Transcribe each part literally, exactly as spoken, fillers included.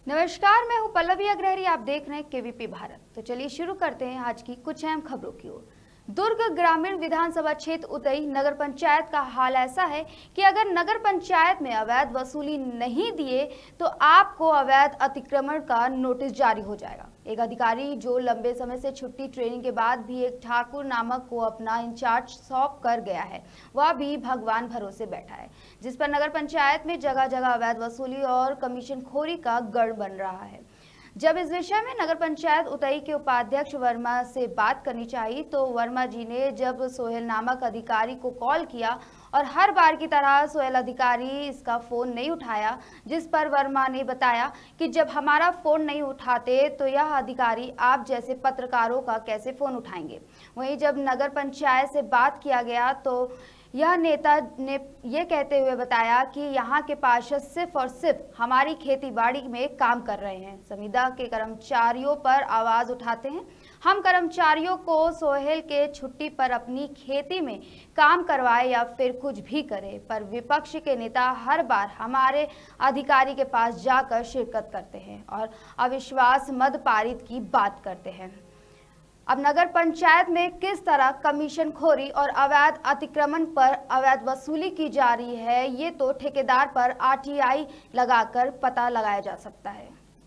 नमस्कार, मैं हूं पल्लवी अग्रहरी। आप देख रहे हैं केवीपी भारत। तो चलिए शुरू करते हैं आज की कुछ अहम खबरों की ओर। दुर्ग ग्रामीण विधानसभा क्षेत्र उतई नगर पंचायत का हाल ऐसा है कि अगर नगर पंचायत में अवैध वसूली नहीं दिए तो आपको अवैध अतिक्रमण का नोटिस जारी हो जाएगा। एक अधिकारी जो लंबे समय से छुट्टी ट्रेनिंग के बाद भी एक ठाकुर नामक को अपना इंचार्ज सौंप कर गया है, वह भी भगवान भरोसे बैठा है, जिस पर नगर पंचायत में जगह जगह अवैध वसूली और कमीशनखोरी का गढ़ बन रहा है। जब इस विषय में नगर पंचायत उतई के उपाध्यक्ष वर्मा से बात करनी चाहिए तो वर्मा जी ने जब सोहेल नामक अधिकारी को कॉल किया और हर बार की तरह सोहेल अधिकारी इसका फ़ोन नहीं उठाया, जिस पर वर्मा ने बताया कि जब हमारा फ़ोन नहीं उठाते तो यह अधिकारी आप जैसे पत्रकारों का कैसे फ़ोन उठाएंगे। वहीं जब नगर पंचायत से बात किया गया तो यह नेता ने ये कहते हुए बताया कि यहाँ के पार्षद सिर्फ और सिर्फ हमारी खेतीबाड़ी में काम कर रहे हैं, संविदा के कर्मचारियों पर आवाज़ उठाते हैं। हम कर्मचारियों को सोहेल के छुट्टी पर अपनी खेती में काम करवाए या फिर कुछ भी करे, पर विपक्ष के नेता हर बार हमारे अधिकारी के पास जाकर शिरकत करते हैं और अविश्वास मत पारित की बात करते हैं। अब नगर पंचायत में किस तरह कमीशनखोरी और अवैध अतिक्रमण पर अवैध वसूली की जा रही है, ये तो ठेकेदार पर आरटीआई लगाकर पता लगाया जा सकता है।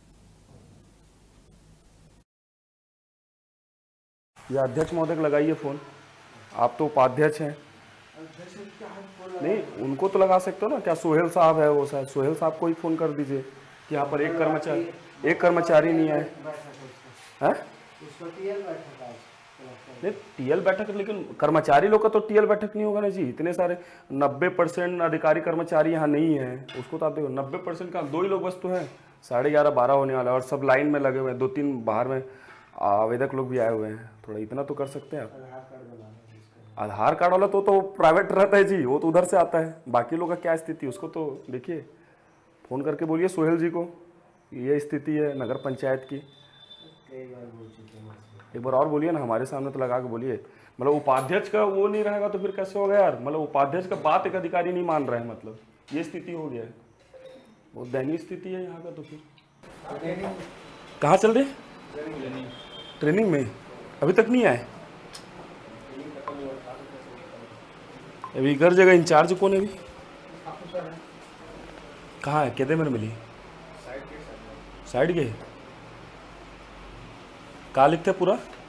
ये अध्यक्ष महोदय को लगाइए फोन, आप तो उपाध्यक्ष हैं। नहीं, उनको तो लगा सकते हो ना। क्या सोहेल साहब है वो साहब, सोहेल साहब को ही फोन कर दीजिए कि यहाँ पर एक कर्मचारी एक कर्मचारी नहीं आए हैं। नहीं, टीएल बैठक, लेकिन कर्मचारी लोग का तो टीएल बैठक नहीं होगा ना जी। इतने सारे नब्बे परसेंट अधिकारी कर्मचारी यहाँ नहीं है, उसको तो आप देखो नब्बे परसेंट का दो ही लोग बस तो है। साढ़े ग्यारह बारह होने वाला है और सब लाइन में लगे हुए हैं, दो तीन बाहर में आवेदक लोग भी आए हुए हैं। थोड़ा इतना तो कर सकते हैं आप। आधार कार्ड वाला तो तो प्राइवेट रहता है जी, वो तो उधर से आता है। बाकी लोग का क्या स्थिति, उसको तो देखिए, फ़ोन करके बोलिए सोहेल जी को ये स्थिति है नगर पंचायत की। एक बार और बोलिए ना, हमारे सामने तो लगा के बोलिए। मतलब उपाध्यक्ष का वो नहीं रहेगा तो फिर कैसे होगा यार। मतलब उपाध्यक्ष का बात एक अधिकारी नहीं मान रहे हैं, मतलब ये स्थिति हो गया है। बहुत दयनीय स्थिति है यहाँ का। तो फिर कहाँ चल रहे? ट्रेनिंग में अभी तक नहीं आए। अभी हर जगह इंचार्ज कौन है? अभी कहाँ है? कितने में मिली? साइड के कहाँ लिखते पूरा?